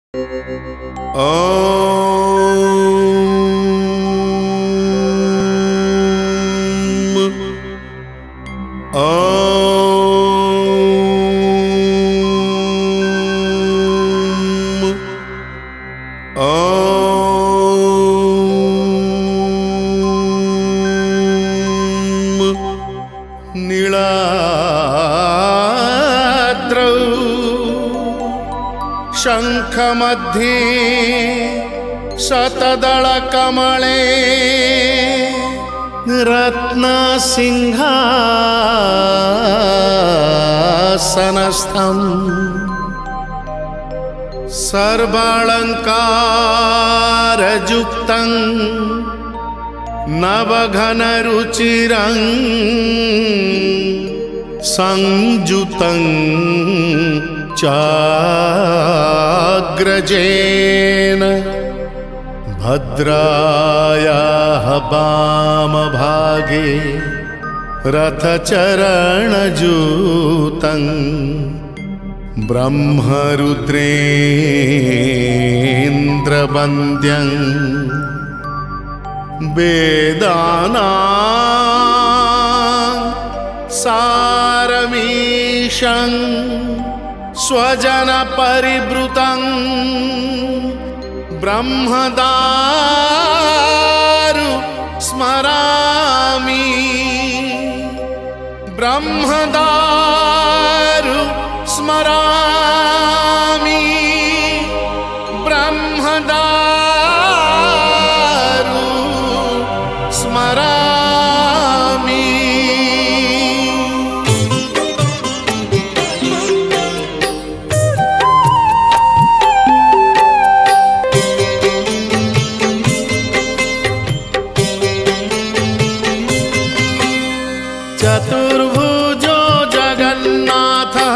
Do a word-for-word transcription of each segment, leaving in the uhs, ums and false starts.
शङ्खमध्ये शतदलकमले रत्नसिंहासनस्थम् सर्वालङ्कारयुक्तं नवघनरुचिरं संयुतं चाग्रजेन भद्रायाः वामभागे रथचरणजूतं ब्रह्मरुद्रेन्द्रवन्द्यं वेदानां सारमीशं स्वजनपरिवृतं ब्रह्मदारु स्मरामि ब्रह्मदारु स्मरामि ब्रह्मदारु स्मरामि। चतुर्भुजो जगन्नाथः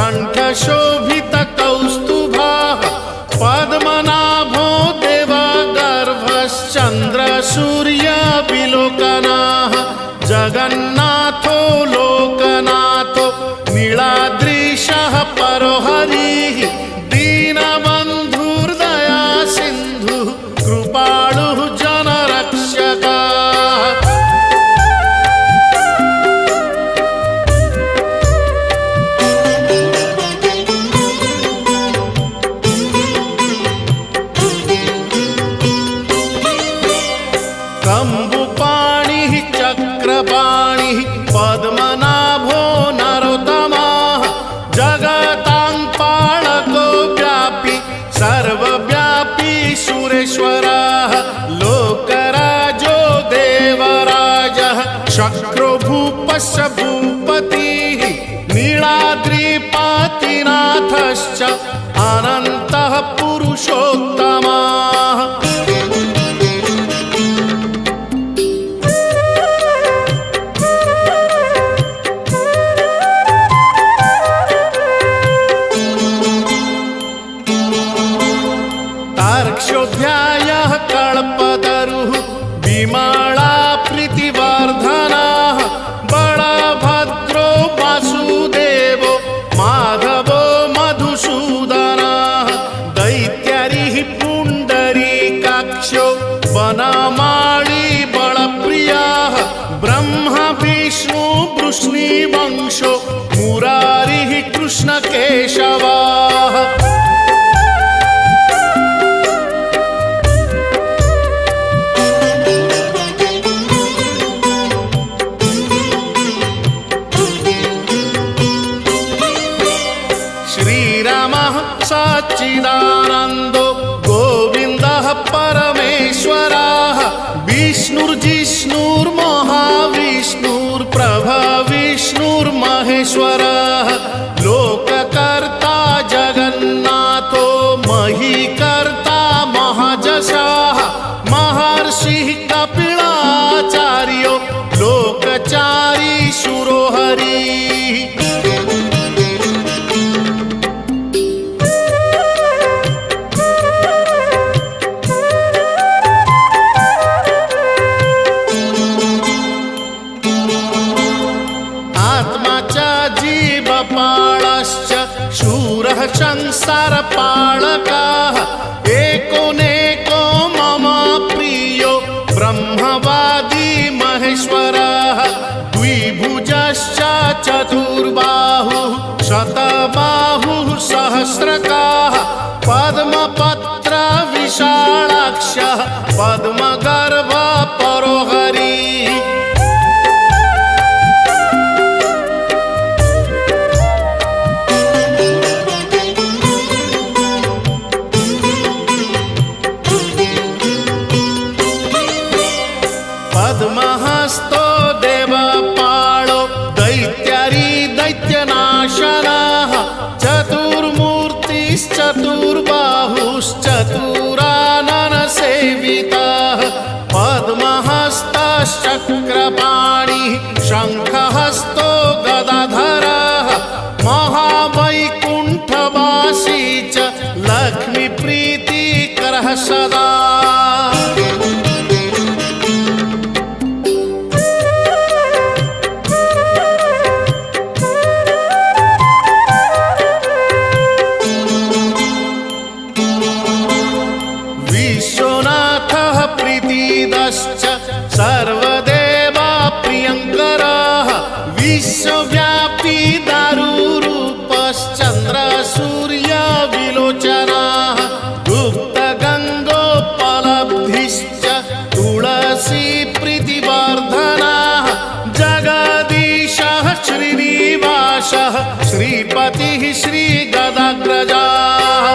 कण्ठशोभितकौस्तुभः पद्मनाभो देवगर्भश्चन्द्रसूर्यविलोकनः जगन्नाथो लोकनाथो नीलाद्रीशः परोहरिः दीनबन्धुर्दया सिन्धुः कृपालुः जनरक्षकः। कम्बुपाणिः चक्रपाणिः पद्मनाभो नरोत्तमः जगतां पालको व्यापी सर्वव्यापी सुरेश्वरः लोकराजो देवराजः शक्रो भूपस्य भूपतिः नीलाद्रिपतिनाथश्च अनन्तः पुरुषोत्तमः। तार्क्ष्योऽध्यायः कल्पतरुः विमला प्रीतिवर्धनः बलभद्रो वासुदेवो माधवो मधुसूदनः दैत्यारिः पुण्डरीकाक्षो वनमाली बलप्रियः ब्रह्मा विष्णु वृष्णिवंशो मुरारिः कृष्णकेशवः। श्रीरामः सच्चिदानन्दो गोविन्दः परमेश्वरः विष्णुर्जिष्णुर्महाविष्णुर्प्रभविष्णुर्महेश्वरः लोककर्ता जगन्नाथो महीकर्ता महाजशाः महर्षिः कपिलाचार्यो लोकचारी सुरोहरिः। जीवपालश्च शूरः संसारपालकः पद्मगर्भ परोहरि पद्महस्तो देवपालो दैत्यारी दैत्यनाशनः चतुर्मूर्तिश्चतुर्बाहुश्चतुरानन सेवितः पद्महस्तश्चक्रपाणिः शङ्खहस्तो गदाधरः महावैकुण्ठवासी च लक्ष्मीप्रीतिकरः सदा सर्वदेवा प्रियंकरः विश्वव्यापी दारुरूपश्चन्द्र सूर्य विलोचनः गुप्तगङ्गोपलब्धिश्च तुलसी प्रीतिवर्धनः जगदीशः श्रीनिवासः श्रीपतिः श्रीगदाग्रजः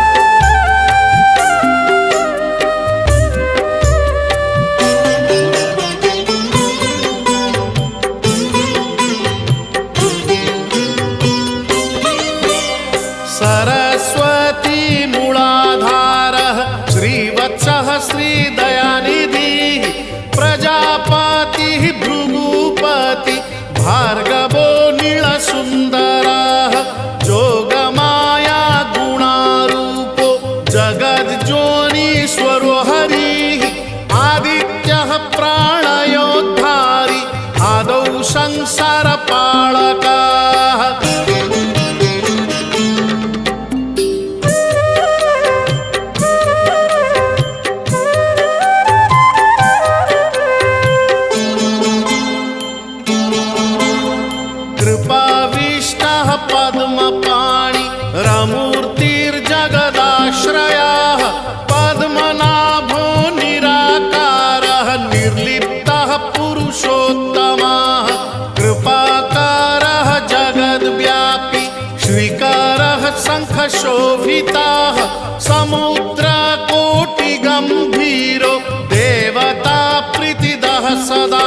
सरस्वती मूलाधारः श्रीवत्सः श्रीदयानिधिः प्रजापतिः भृगुपति भार्गवो नीलसुन्दरः जोगमाया गुणारूपो जगज्योनीश्वरो हरिः आदित्यः प्राणयोद्धारी आदौ संसारपालकः कृपाविष्टः पद्मपाणि रमूर्तिर्जगदाश्रयः पद्मनाभो निराकारः निर्लिप्तः पुरुषोत्तमः कृपाकारः जगद्व्यापी श्रीकरः शङ्खशोभितः समुद्रकोटिगम्भीरो देवता प्रीतिदः सदा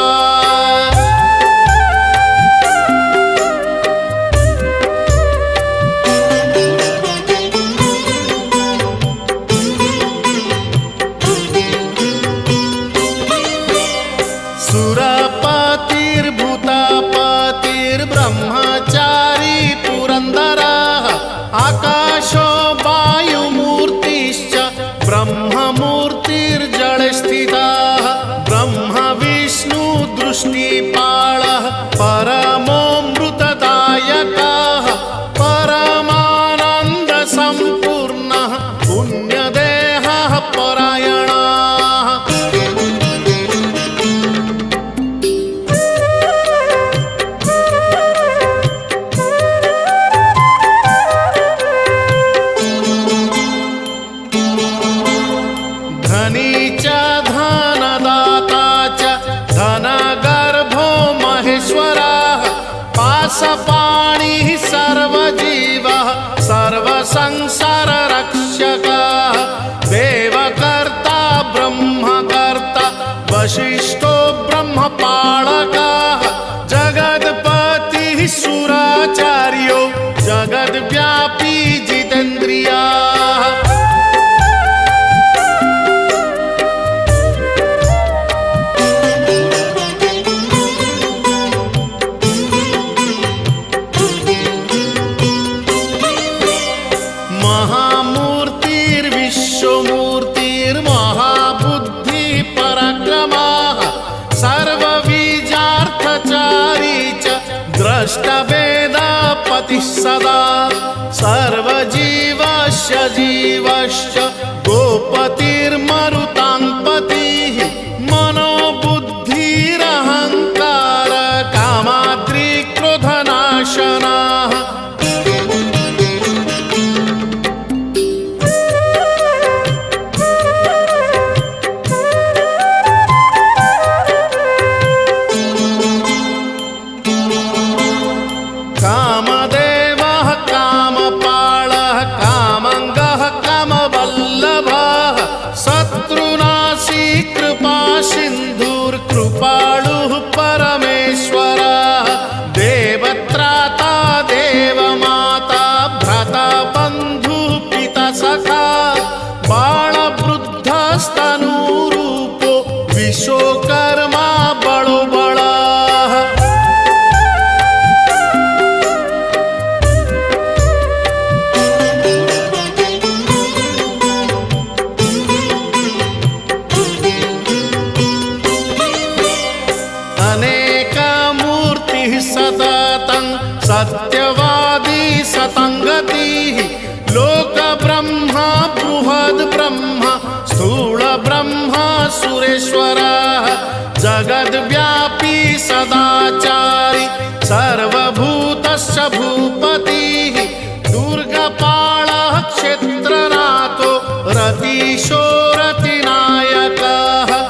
सुरपतिर्भूतापतिर्ब्रह्मचारी पुरन्दरः आकाशो वायुमूर्तिश्च ब्रह्ममूर्तिर्जलस्थितः ब्रह्म विष्णु दृष्टिपालः परमोऽमृतदायकः परमानन्दसम्पूर्णः पुण्यदेहः परायणः धनी च धनदाता च धनगर्भो महेश्वरः पाशपाणिः सर्वजीवः सर्वसंसाररक्षकः देवकर्ता ब्रह्मकर्ता वसिष्ठो ब्रह्मपालकः जगत्पतिः सुराचार्यो जगद्व्यापी जितेन्द्रियः महामूर्तिर्विश्वमूर्तिर्महाबुद्धि पराक्रमः सर्वबीजार्थचारी च द्रष्टवेदपतिः सदा सर्वजीवस्य जीवश्च गोपतिर्मरुताङ्पतिः मनोबुद्धिरहङ्कार कामाद्रिक्रोधनाशनः बालवृद्धस्तनुरूपो विश्वकर्मा बड़ो बड़ा। सततं सत्यवादी सतंगतिः लोक ब्रह्मा बृहद् ब्रह्मा स्थूल ब्रह्मा सुरेश्वरः जगद्व्यापी सदाचारी सर्वभूतस्य भूपतिः दुर्गपालः क्षेत्रनाथो रतीशो रतिनायकः।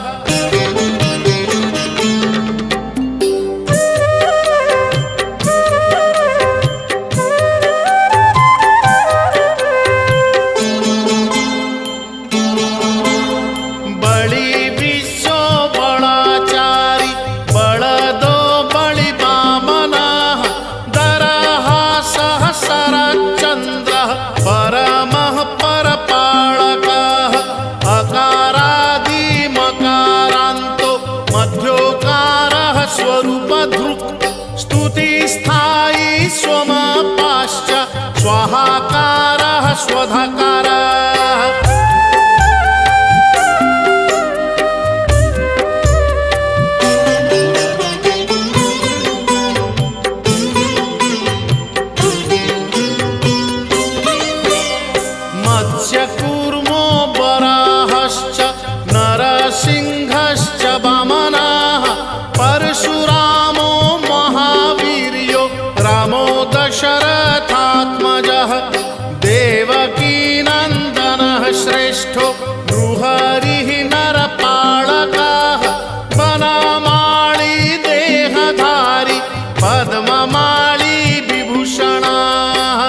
स्वरूपधृक् स्तुतिस्थायी स्वमापाश्च स्वाहाकारः स्वधाकारः। मत्स्यकूर्मो वराहश्च नरसिंहश्च वामनः परशुरामो महावीर्यो रामो दशरथात्मजः देवकीनन्दनः श्रेष्ठो नृहरिः नरपालकः वनमाली देहधारी पद्ममाली विभूषणः।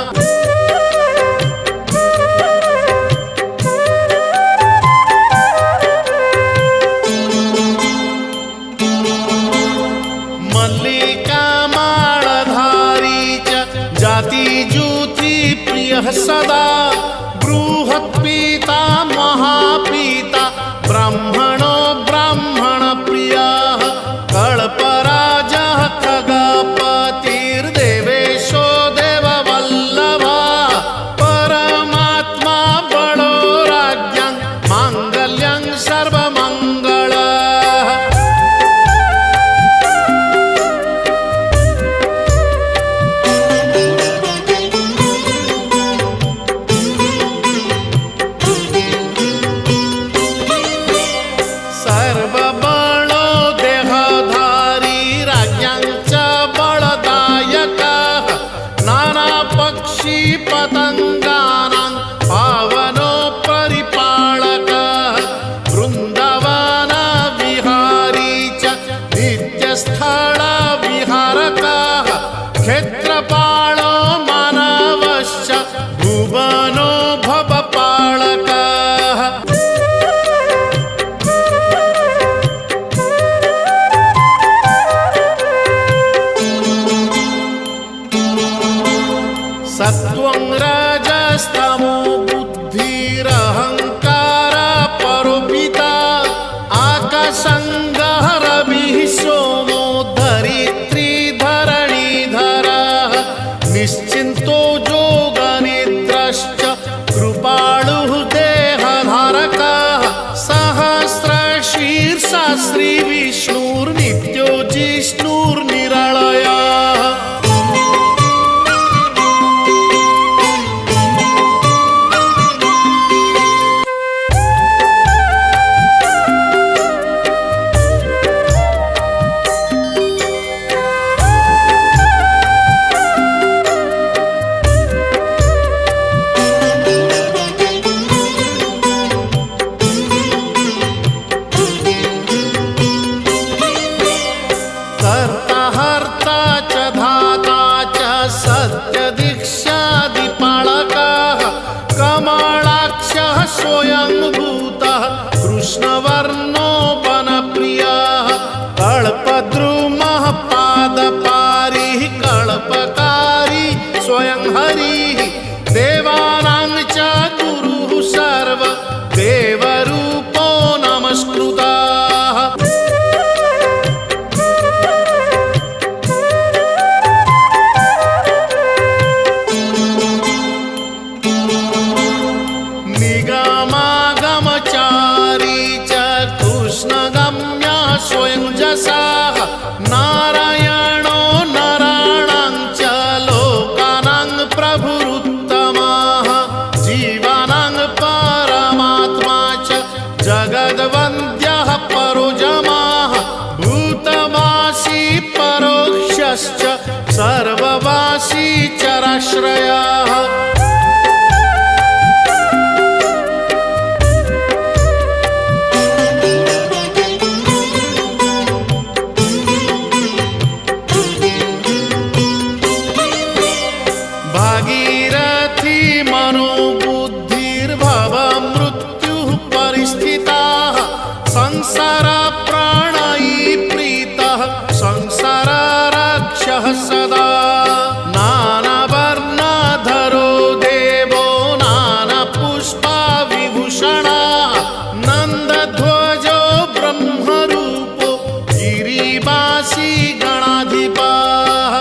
सदा बृहत्पीता महापीता ब्राह्मणो ब्राह्मण प्रियः कल्पराजः खगपतिर्देवेशो देववल्लभः परमात्मा बड़ो राज्ञं माङ्गल्यं सर्वमङ्गलः। पतंगानां पावनो परिपालकः वृन्दावन विहारी च नित्यस्थल विहारकः क्षेत्रपालो मानवश्च भुवनो भवपालकः। सत्वं रजस्तमो बुद्धिरहंकार परोपिता आकाशंगः रविः सोमो धरित्री धरणीधरः निश्चिन्तो योगनिद्रश्च कृपालुः देहधारकः सहस्रशीर्षा श्रीविष्णुर्नित्यो जिष्णुर्निरलयः। स्वयं भूतः कृष्णवर्णो वनप्रियः कल्पद्रुमः पादपारिः कल्पकारी स्वयं हरिः देवानां च गुरुः सर्व वेदाश्रयः भागीरथी मनोबुद्धिर्भव मृत्युः परिस्थिताः संसार प्राणै प्रीतः संसार रक्षः सदा नानावर्णधरो देवो नानापुष्पा विभूषणा नन्दध्वजो ब्रह्मरूपो गिरिवासी गणाधिपः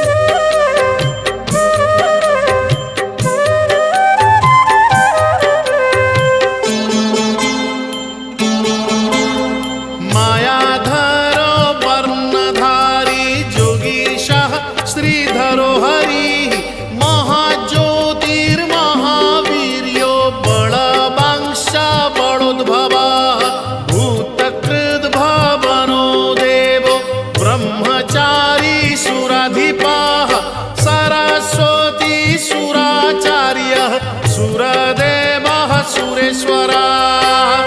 मायाधरो वर्णधारी जोगीशः श्रीधरो हरिः महाज्योतिर्महावीर्यो बलवांश बलोद्भवः भूतकृद्भवनो देवो ब्रह्मचारी सुराधिपः सरस्वती सुराचार्यः सुरदेवः सुरेश्वरः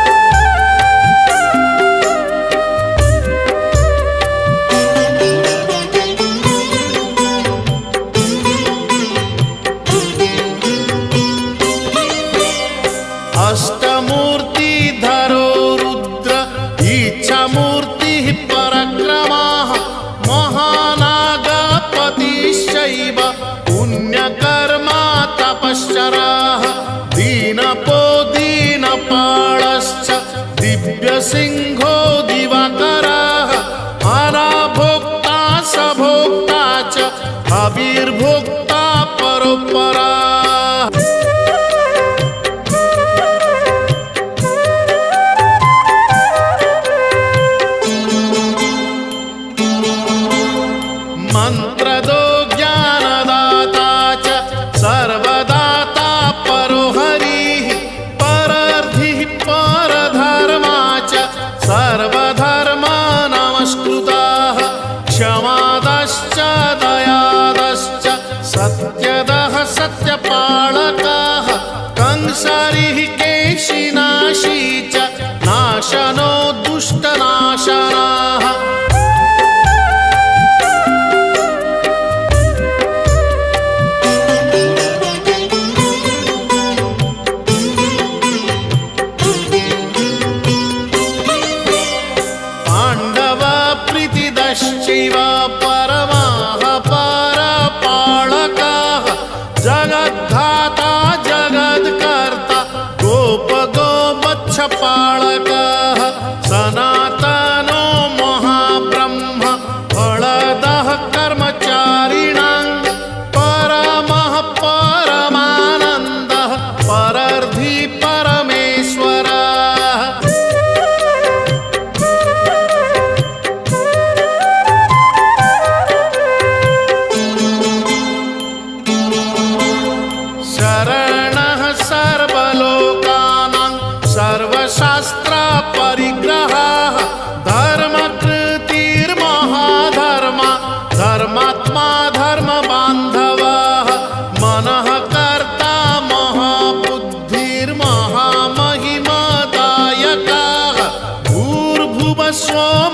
अष्टमूर्तिधरो रुद्र इच्छामूर्तिः पराक्रमः महानागपतिश्चैव पुण्यकर्मा तपश्चरः दीनपो दीनपालश्च दिव्यसिंहो दिवाकरः अनाभोक्ता सभोक्ता च आविर्भोक्ता परोपरः मंत्रदो ज्ञानदाता च सर्वदाता परो हरिः परर्धिः परधर्मा च सर्वधर्मा नमस्कृताः क्षमादश्च दयादश्च सत्यदः सत्यपालकः कंसरिः केशिनाशी च नाशनो दुष्टनाशनः प्रीतिदश्चैव परमाः परपालकः जगद्धाता जगत्कर्ता गोपगोवत्सपालकः सनातनो महाब्रह्म फलदः कर्मचारिणां परमः परमानन्दः परर्धि परमेश्वरः शरणः सर्वलोकानां सर्वशास्त्र परिग्रहः धर्मकृतिर्महाधर्म धर्मात्मा धर्मबान्धवः मनः कर्ता महाबुद्धिर्महामहिमदायकः भूर्भुवः स्वः